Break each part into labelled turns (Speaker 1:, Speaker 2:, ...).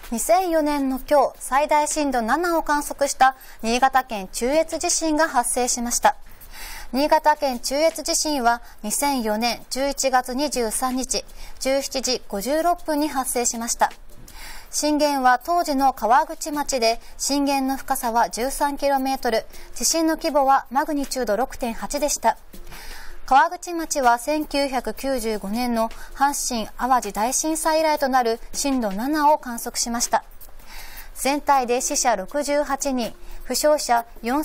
Speaker 1: 2004年の今日、最大震度7を観測した新潟県中越地震が発生しました。新潟県中越地震は2004年11月23日17時56分に発生しました。震源は当時の川口町で、震源の深さは 13km、地震の規模はマグニチュード 6.8 でした。川口町は1995年の阪神・淡路大震災以来となる震度7を観測しました。全体で死者68人、負傷者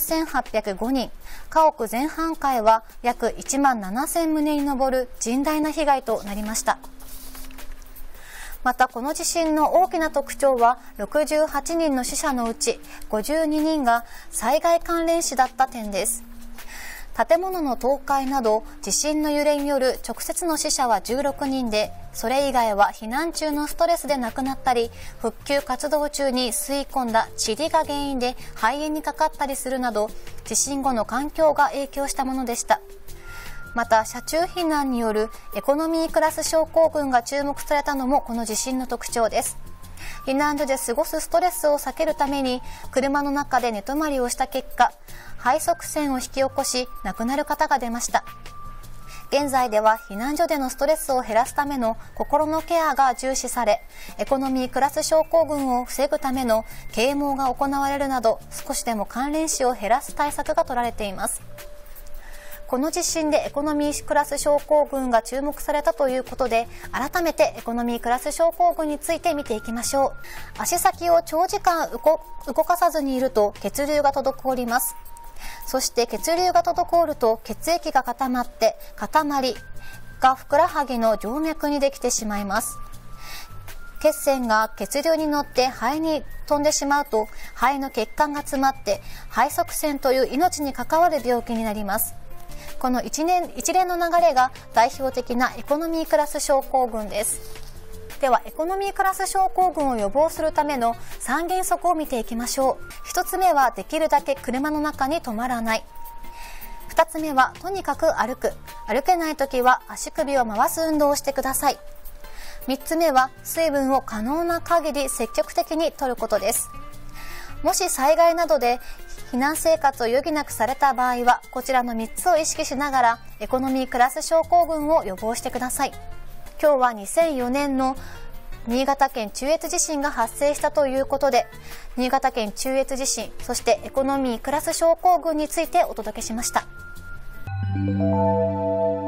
Speaker 1: 4805人、家屋全半壊は約1万7000棟に上る甚大な被害となりました。またこの地震の大きな特徴は、68人の死者のうち52人が災害関連死だった点です。建物の倒壊など地震の揺れによる直接の死者は16人で、それ以外は避難中のストレスで亡くなったり、復旧活動中に吸い込んだ塵が原因で肺炎にかかったりするなど、地震後の環境が影響したものでした。また車中避難によるエコノミークラス症候群が注目されたのもこの地震の特徴です。避難所で過ごすストレスを避けるために車の中で寝泊まりをした結果、肺塞栓を引き起こし亡くなる方が出ました。現在では避難所でのストレスを減らすための心のケアが重視され、エコノミークラス症候群を防ぐための啓蒙が行われるなど、少しでも関連死を減らす対策が取られています。この地震でエコノミークラス症候群が注目されたということで、改めてエコノミークラス症候群について見ていきましょう。足先を長時間動かさずにいると血流が滞ります。そして血流が滞ると血液が固まって、塊がふくらはぎの静脈にできてしまいます。血栓が血流に乗って肺に飛んでしまうと、肺の血管が詰まって肺塞栓という命に関わる病気になります。この一連の流れが代表的なエコノミークラス症候群です。ではエコノミークラス症候群を予防するための3原則を見ていきましょう。1つ目はできるだけ車の中に泊まらない。2つ目はとにかく歩けないときは足首を回す運動をしてください。3つ目は水分を可能な限り積極的に摂ることです。もし災害などで避難生活を余儀なくされた場合は、こちらの3つを意識しながらエコノミークラス症候群を予防してください。今日は2004年の新潟県中越地震が発生したということで、新潟県中越地震、そしてエコノミークラス症候群についてお届けしました。